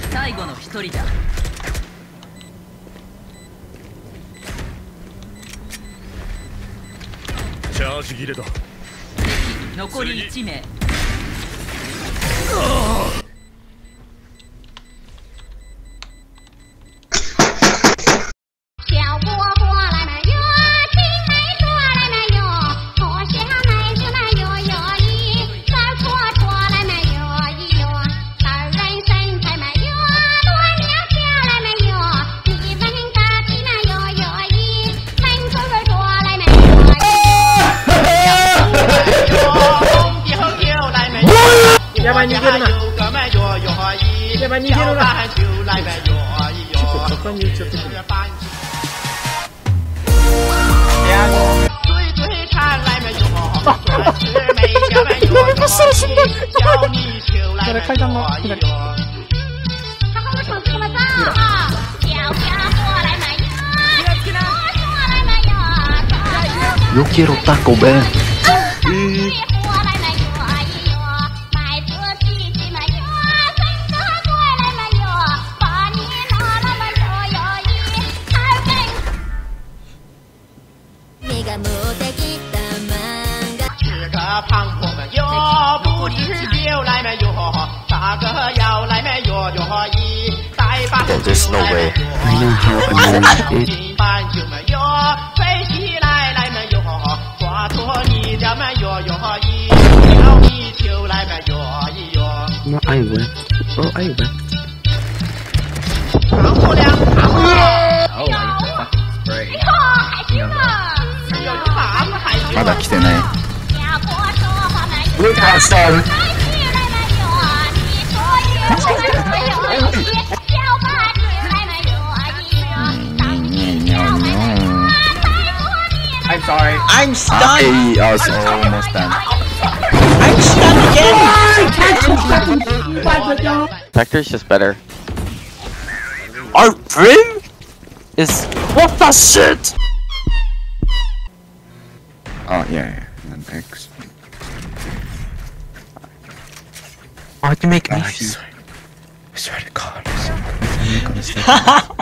最後の一人だ。 チャージ切れだ。 敵残り1名。 要不然你给了嘛？要不然你给了嘛？不是了，兄弟！过来开张吗？过来。他和我上这个嘛咋？ Yo quiero Taco Bell. There's no way. I know how annoying it is. No, I win. Oh, I win. Spray. まだ来てない。Look at son. I'm sorry. I'm stunned. I was almost done. I'm stunned again. Vector's just better. Our Brim is what the shit? Oh yeah, and X. Why'd you make me? I swear to God.